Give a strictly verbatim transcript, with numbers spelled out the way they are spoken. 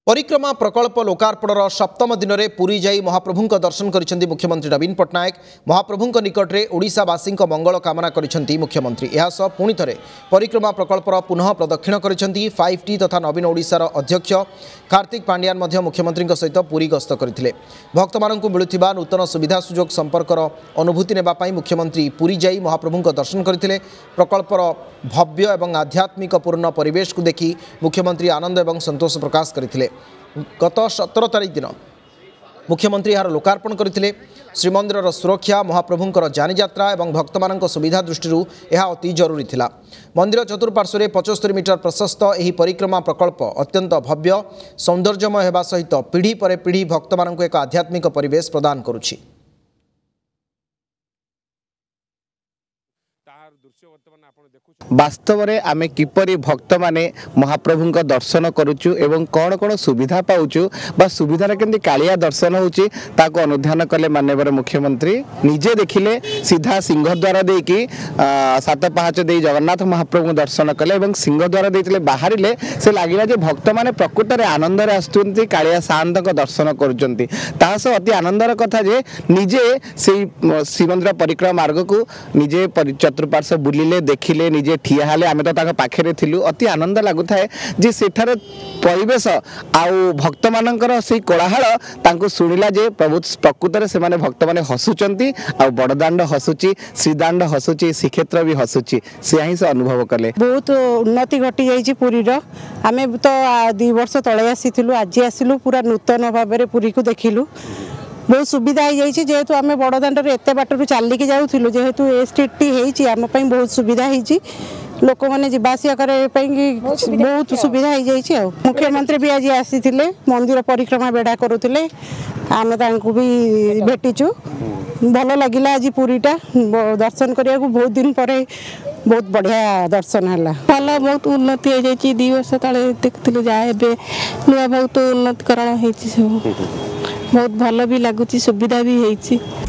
परिक्रमा प्रकल्प लोकार्पणर सप्तम दिन में पुरी जाई महाप्रभु दर्शन करिसेंती मुख्यमंत्री नवीन पट्टनायक। महाप्रभु निकट में ओडिशावासी मंगल कामना करिसेंती मुख्यमंत्री। यासह पुणी थे परिक्रमा प्रकल्पर पुनः प्रदक्षिण करिसेंती। फाइव टी तथा नवीन ओडिशार अध्यक्ष कार्तिक पांड्यान मध्य मुख्यमंत्री सहित पुरी गस्त करथिले। भक्त मानकु मिलुथिबा नूतन सुविधा सुजोग संपर्कर अनुभूति नेबापाई मुख्यमंत्री पुरी जाई महाप्रभु दर्शन करथिले। प्रकल्पर भव्य एवं आध्यात्मिक पूर्ण परिवेश को देखि मुख्यमंत्री आनंद एवं संतोष प्रकाश करथिले। गत सतर तारीख दिन मुख्यमंत्री यार लोकार्पण करथिले। श्रीमंदिर सुरक्षा महाप्रभुंकर जानीयात्रा और भक्त मान सुविधा दृष्टि यह अति जरूरी थिला। मंदिर चतुर्पार्श्व पचहत्तर मीटर प्रशस्त यह परिक्रमा प्रकल्प अत्यंत भव्य सौंदर्यमय होगा सहित पीढ़ी पर पीढ़ी भक्त मान एक आध्यात्मिक परिवेश प्रदान करुछि। वास्तव में आमे किपरि भक्त माने महाप्रभु का दर्शन करुचु एवं कौन कौन सुविधा पाउचु बा सुविधार केमती कालिया दर्शन होची ताको अनुध्यान कले माननीय मुख्यमंत्री। निजे देखिले सीधा सिंहद्वार देकी सात पाहाच दे जगन्नाथ महाप्रभु दर्शन कले एवं सिंहद्वार देइतले बाहरिले से लागिला जे भक्त माने प्रकृत रे आनंद रे आस्तुंती कालिया शांत का दर्शन करुचंती। तास अति आनंदर कथा जे निजे से श्रीमंदिर परिक्रमा मार्ग को निजे चतुर्पार्श्व बुलिले देखिले निजे ठिया हेले आमे तो ताका पाखरे थिलु। अति आनंद लागुथाए जे सेठार परिवेश आउ भक्त मानकर से कोलाहल तांको सुनिला जे प्रभु प्रकृत रे से माने भक्त माने हसुचंती आ बड़दांड हसुची श्रीदांड हसुची श्रीक्षेत्र भी हसुची से ही से अनुभव कले। बहुत उन्नति घटी जाइछि पुरी रो। आमे तो दो वर्ष तळे आसीथिलु आज आसिलु पूरा नूतन भाव में पुरी को देखिलु। बहुत सुविधा हो जाइए जेहेतु आम बड़दाण्ड एत बाटर चलिकी जाऊँ जेहेतु ए स्ट्रीट टी आम बहुत सुविधा होती लोक मैंने जावासिया करने बहुत सुविधा हो जाइए। मुख्यमंत्री भी आज आसी मंदिर परिक्रमा बेढ़ा करुले आम भी भेटिचु भल लगिला। आज पुरीटा दर्शन करने को बहुत दिन पर बहुत बढ़िया दर्शन है भल बहुत उन्नति हो जाइए। दी वर्ष तले देखते जाए नुआ बहुत उन्नतिकरण हो बहुत भल भी लगुच सुविधा भी होती।